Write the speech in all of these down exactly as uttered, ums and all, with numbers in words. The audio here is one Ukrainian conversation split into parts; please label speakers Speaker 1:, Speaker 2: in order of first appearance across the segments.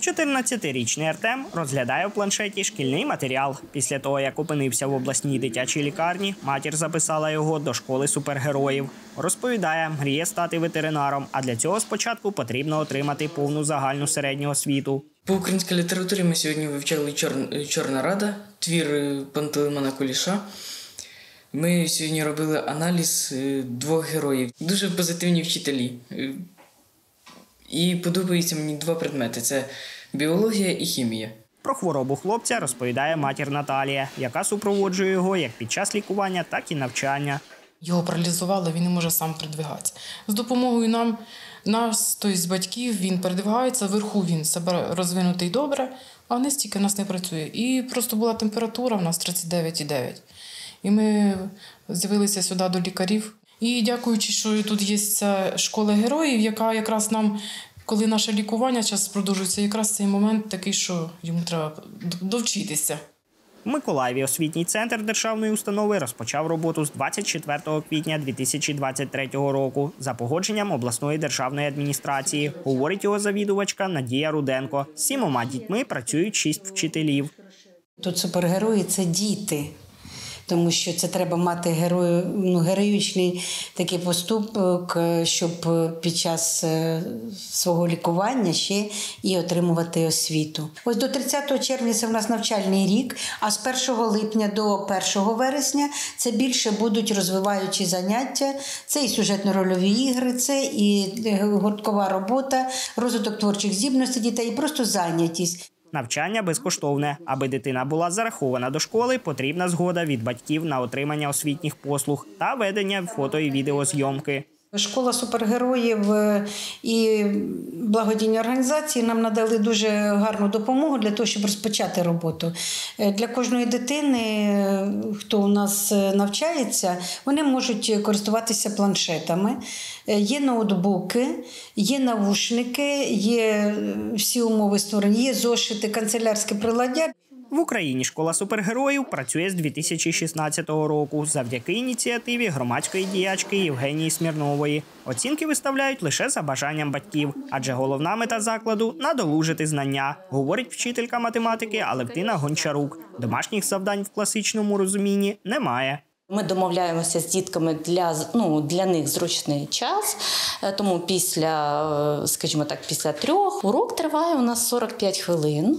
Speaker 1: чотирнадцятирічний Артем розглядає в планшеті шкільний матеріал. Після того, як опинився в обласній дитячій лікарні, матір записала його до школи супергероїв. Розповідає, мріє стати ветеринаром, а для цього спочатку потрібно отримати повну загальну середню освіту.
Speaker 2: По українській літературі ми сьогодні вивчали «Чорна Рада», твір Пантелеймона Куліша. Ми сьогодні робили аналіз двох героїв. Дуже позитивні вчителі. І подобаються мені два предмети – це біологія і хімія.
Speaker 1: Про хворобу хлопця розповідає матір Наталія, яка супроводжує його як під час лікування, так і навчання.
Speaker 3: Його паралізувало, він не може сам передвигатися. З допомогою нам, нас, тобто з батьків, він передвигається, вверху він себе розвинутий добре, а вниз тільки в нас не працює. І просто була температура в нас тридцять дев'ять і дев'ять. І ми з'явилися сюди до лікарів. І дякуючи, що тут є ця школа героїв, яка якраз нам, коли наше лікування зараз продовжується, якраз цей момент такий, що йому треба довчитися.
Speaker 1: В Миколаєві освітній центр державної установи розпочав роботу з двадцять четвертого квітня дві тисячі двадцять третього року за погодженням обласної державної адміністрації, говорить його завідувачка Надія Руденко. З сімома дітьми працюють шість вчителів.
Speaker 4: Тут супергерої – це діти. Тому що це треба мати герою, ну, героїчний такий поступок, щоб під час свого лікування ще і отримувати освіту. Ось до тридцятого червня це в нас навчальний рік, а з першого липня до першого вересня це більше будуть розвиваючі заняття. Це і сюжетно-рольові ігри, це і гурткова робота, розвиток творчих здібностей дітей, і просто зайнятість.
Speaker 1: Навчання безкоштовне. Аби дитина була зарахована до школи, потрібна згода від батьків на отримання освітніх послуг та ведення фото- і відеозйомки.
Speaker 4: Школа супергероїв і благодійні організації нам надали дуже гарну допомогу для того, щоб розпочати роботу. Для кожної дитини, хто у нас навчається, вони можуть користуватися планшетами. Є ноутбуки, є навушники, є всі умови створені, є зошити, канцелярське приладдя.
Speaker 1: В Україні школа супергероїв працює з дві тисячі шістнадцятого року завдяки ініціативі громадської діячки Євгенії Смірнової. Оцінки виставляють лише за бажанням батьків, адже головна мета закладу – надолужити знання, говорить вчителька математики Алевтина Гончарук. Домашніх завдань в класичному розумінні немає.
Speaker 5: Ми домовляємося з дітками для, ну, для них зручний час, тому після, скажімо так, після трьох урок триває у нас сорок п'ять хвилин.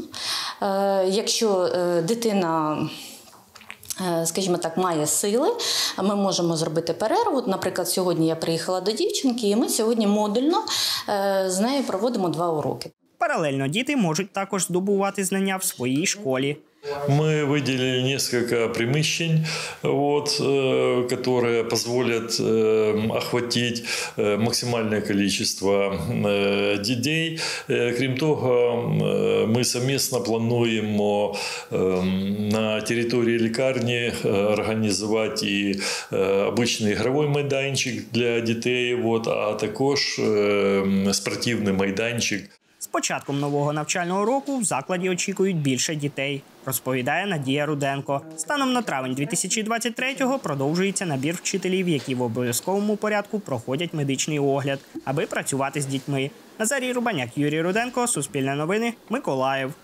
Speaker 5: Якщо дитина, скажімо так, має сили, ми можемо зробити перерву. Наприклад, сьогодні я приїхала до дівчинки, і ми сьогодні модульно з нею проводимо два уроки.
Speaker 1: Паралельно діти можуть також здобувати знання в своїй школі.
Speaker 6: Мы выделили несколько приміщень, вот, которые позволят охватить максимальное количество детей. Крім того, ми совместно плануємо на території лікарні організувати і обичний ігровий майданчик для дітей, вот, а також спортивний майданчик.
Speaker 1: З початком нового навчального року в закладі очікують більше дітей, розповідає Надія Руденко. Станом на травень дві тисячі двадцять третього продовжується набір вчителів, які в обов'язковому порядку проходять медичний огляд, аби працювати з дітьми. Назарій Рубаняк, Юрій Руденко, Суспільне новини, Миколаїв.